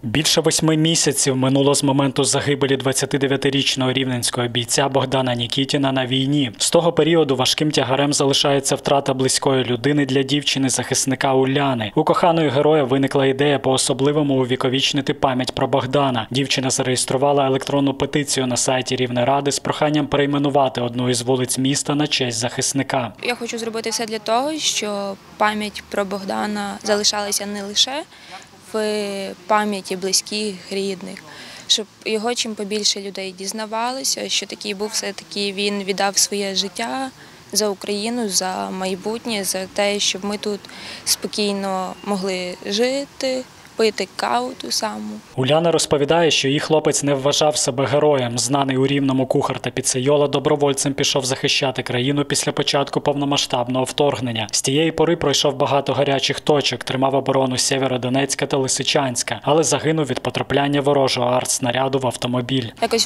Більше 8 місяців минуло з моменту загибелі 29-річного рівненського бійця Богдана Нікітіна на війні. З того періоду важким тягарем залишається втрата близької людини для дівчини-захисника Уляни. У коханої героя виникла ідея по-особливому увіковічнити пам'ять про Богдана. Дівчина зареєструвала електронну петицію на сайті Рівнеради з проханням перейменувати одну із вулиць міста на честь захисника. Я хочу зробити все для того, щоб пам'ять про Богдана залишалася не лише в пам'яті близьких, рідних, щоб його чим побільше людей дізнавалося, що такий був, все-таки він віддав своє життя за Україну, за майбутнє, за те, щоб ми тут спокійно могли жити, пити каву ту саму. Уляна розповідає, що її хлопець не вважав себе героєм. Знаний у Рівному кухар та піцейола добровольцем пішов захищати країну після початку повномасштабного вторгнення. З тієї пори пройшов багато гарячих точок, тримав оборону Сєвєродонецька та Лисичанська, але загинув від потрапляння ворожого артснаряду в автомобіль. Якось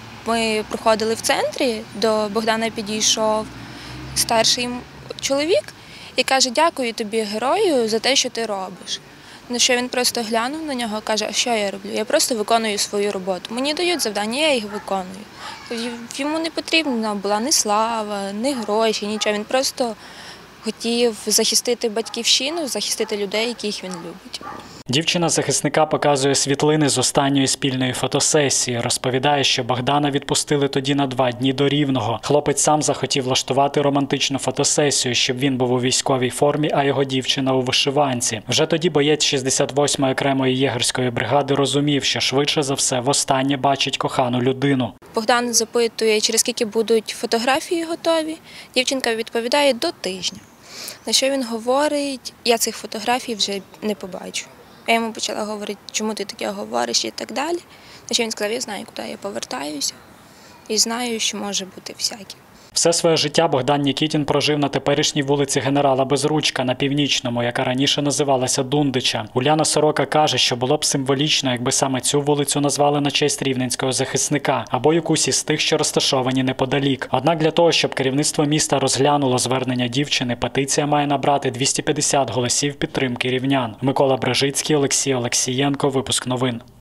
ми проходили в центрі, до Богдана підійшов старший чоловік і каже: "Дякую тобі, герою, за те, що ти робиш". На що він просто глянув на нього і каже: "А що я роблю? Я просто виконую свою роботу. Мені дають завдання, я їх виконую". Йому не потрібна була ні слава, ні гроші, нічого. Він просто хотів захистити батьківщину, захистити людей, яких він любить. Дівчина захисника показує світлини з останньої спільної фотосесії. Розповідає, що Богдана відпустили тоді на 2 дні до Рівного. Хлопець сам захотів влаштувати романтичну фотосесію, щоб він був у військовій формі, а його дівчина у вишиванці. Вже тоді боєць 68-ї окремої єгерської бригади розумів, що швидше за все востаннє бачить кохану людину. Богдан запитує, через скільки будуть фотографії готові. Дівчинка відповідає: "До тижня". На що він говорить: "Я цих фотографій вже не побачу". Я йому почала говорити: "Чому ти таке говориш?" і так далі. На що він сказав: "Я знаю, куди я повертаюся, і знаю, що може бути всяке". Все своє життя Богдан Нікітін прожив на теперішній вулиці Генерала Безручка на Північному, яка раніше називалася Дундича. Уляна Сорока каже, що було б символічно, якби саме цю вулицю назвали на честь рівненського захисника або якусь із тих, що розташовані неподалік. Однак для того, щоб керівництво міста розглянуло звернення дівчини, петиція має набрати 250 голосів підтримки рівнян. Микола Брежицький, Олексій Олексієнко, випуск новин.